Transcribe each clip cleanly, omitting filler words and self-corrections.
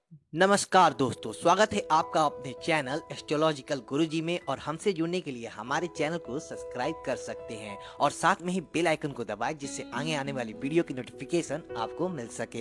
नमस्कार दोस्तों, स्वागत है आपका अपने चैनल एस्ट्रोलॉजिकल गुरुजी में। और हमसे जुड़ने के लिए हमारे चैनल को सब्सक्राइब कर सकते हैं और साथ में ही बेल आइकन को दबाएं, जिससे आगे आने वाली वीडियो की नोटिफिकेशन आपको मिल सके।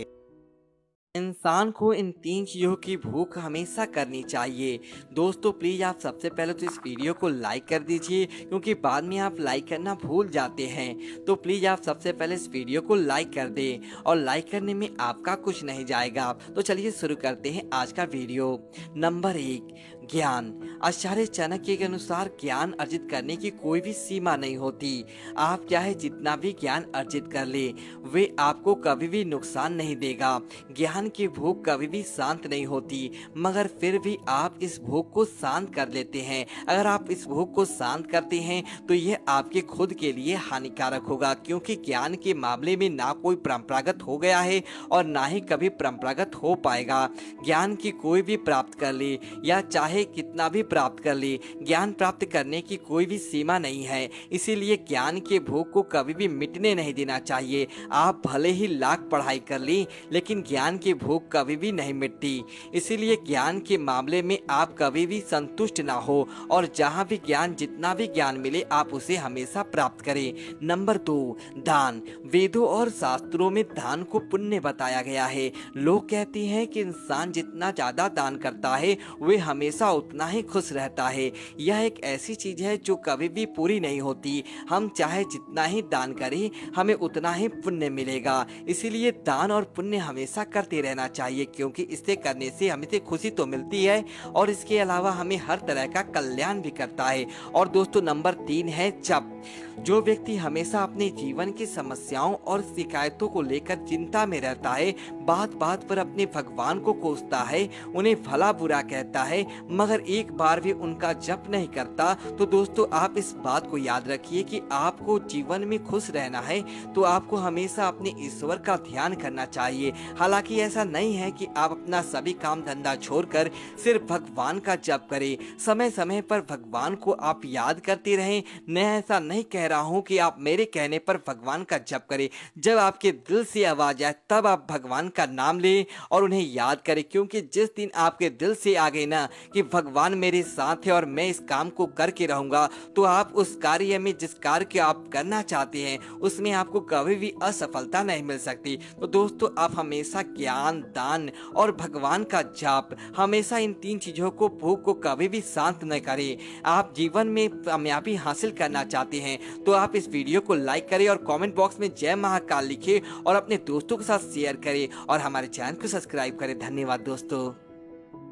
इंसान को इन 3 चीज़ों की भूख हमेशा करनी चाहिए। दोस्तों प्लीज़ आप सबसे पहले तो इस वीडियो को लाइक कर दीजिए, क्योंकि बाद में आप लाइक करना भूल जाते हैं। तो प्लीज़ आप सबसे पहले इस वीडियो को लाइक कर दें, और लाइक करने में आपका कुछ नहीं जाएगा। तो चलिए शुरू करते हैं आज का वीडियो। नंबर 1, ज्ञान। आचार्य चाणक्य के अनुसार ज्ञान अर्जित करने की कोई भी सीमा नहीं होती। आप चाहे जितना भी ज्ञान अर्जित कर ले, वे आपको कभी भी नुकसान नहीं देगा। ज्ञान की भूख कभी भी शांत नहीं होती, मगर फिर भी आप इस भूख को शांत कर लेते हैं। अगर आप इस भूख को शांत करते हैं तो यह आपके खुद के लिए हानिकारक होगा, क्योंकि ज्ञान के मामले में ना कोई परंपरागत हो गया है और ना ही कभी परंपरागत हो पाएगा। ज्ञान की कोई भी प्राप्त कर ले या चाहे कितना भी प्राप्त कर ले, ज्ञान प्राप्त करने की कोई भी सीमा नहीं है। इसीलिए ज्ञान के भूख को कभी भी मिटने नहीं देना चाहिए। आप भले ही लाख पढ़ाई कर ली, लेकिन ज्ञान की भूख कभी भी नहीं मिटती। इसीलिए ज्ञान के मामले में आप कभी भी संतुष्ट ना हो, और जहाँ भी ज्ञान जितना भी ज्ञान मिले आप उसे हमेशा प्राप्त करें। नंबर 2, दान। वेदों और शास्त्रों में दान को पुण्य बताया गया है। लोग कहते हैं कि इंसान जितना ज्यादा दान करता है वे हमेशा उतना ही खुश रहता है। यह एक ऐसी चीज है जो कभी भी पूरी नहीं होती। हम चाहे जितना ही दान करें, हमें उतना ही पुण्य मिलेगा। इसीलिए दान और पुण्य हमेशा करते रहना चाहिए, क्योंकि इसे करने से हमें से खुशी तो मिलती है और इसके अलावा हमें हर तरह का कल्याण भी करता है। और दोस्तों नंबर 3 है जप। जो व्यक्ति हमेशा अपने जीवन की समस्याओं और शिकायतों को लेकर चिंता में रहता है, बात बात पर अपने भगवान को कोसता है, उन्हें भला बुरा कहता है, मगर एक बार भी उनका जप नहीं करता, तो दोस्तों आप इस बात को याद रखिए कि आपको जीवन में खुश रहना है तो आपको हमेशा अपने ईश्वर का ध्यान करना चाहिए। हालांकि ऐसा नहीं है कि आप अपना सभी काम धंधा छोड़कर सिर्फ भगवान का जप करें। समय समय पर भगवान को आप याद करते रहें। मैं ऐसा नहीं कह रहा हूं कि आप मेरे कहने पर भगवान का जप करें। जब आपके दिल से आवाज आए तब आप भगवान का नाम लें और उन्हें याद करें, क्योंकि जिस दिन आपके दिल से आ गए ना कि भगवान मेरे साथ है और मैं इस काम को करके रहूंगा, तो आप उस कार्य में, जिस कार्य को आप करना चाहते हैं, उसमें आपको कभी भी असफलता नहीं मिल सकती। तो दोस्तों आप हमेशा ज्ञान, दान और भगवान का जाप, हमेशा इन 3 चीजों को, भूख को कभी भी शांत न करें। आप जीवन में कामयाबी हासिल करना चाहते हैं तो आप इस वीडियो को लाइक करें और कमेंट बॉक्स में जय महाकाल लिखें और अपने दोस्तों के साथ शेयर करें और हमारे चैनल को सब्सक्राइब करें। धन्यवाद दोस्तों।